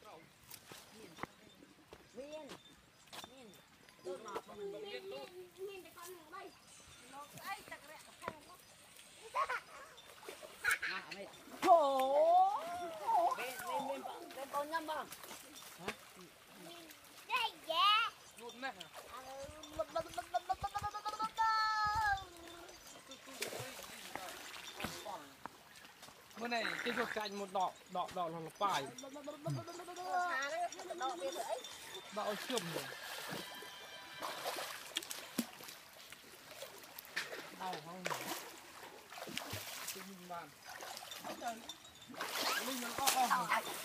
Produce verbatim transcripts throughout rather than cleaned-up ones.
viên viên tôi nọ viên viên viên để con đừng bay nó ấy chặt rẽ thằng nó à mày khổ viên viên viên cái con nhâm bằng hả đây dạ luôn mẹ bữa này cái chuột cạnh một đọ đọ đọ là phải đọ chườm rồi đau không mình bàn mình nó o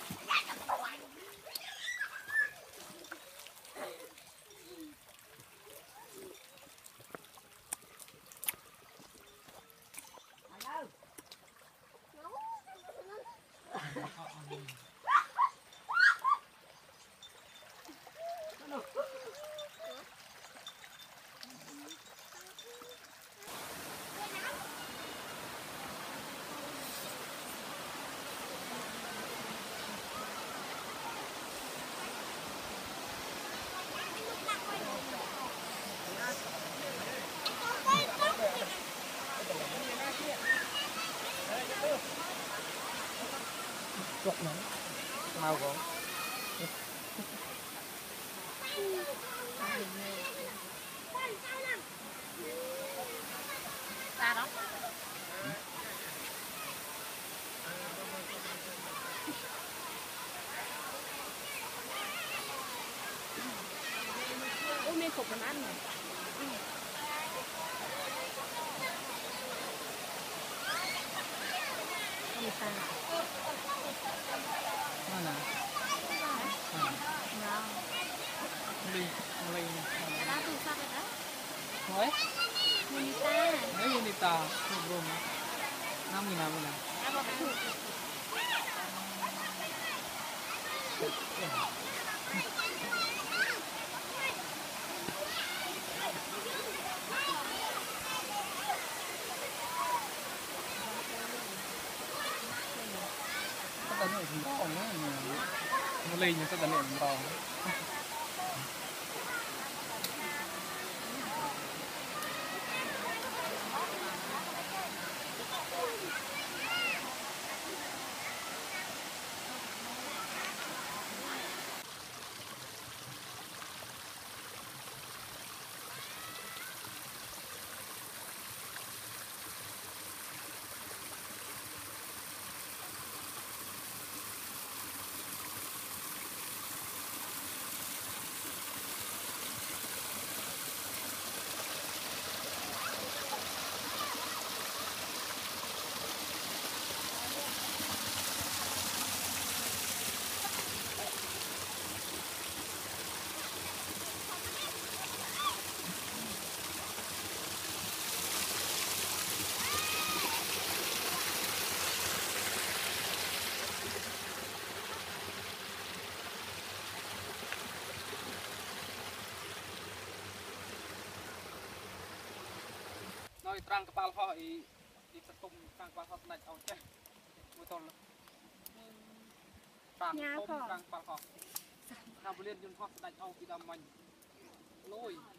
chọc nó mau quá ra đó ôi mình phục mình ăn này không sao mana nào đi đi đã từ sao vậy đó nói Unita đấy Unita belum năm nghìn nào nào apa betul tấn này thì còn nữa nó lên những cái tấn này to nói trang kepal ho i i setum trang kepal ho sạch ông chết một tuần trang không trang kepal ho trang bự liên dân ho sạch ông đi đâm mình lôi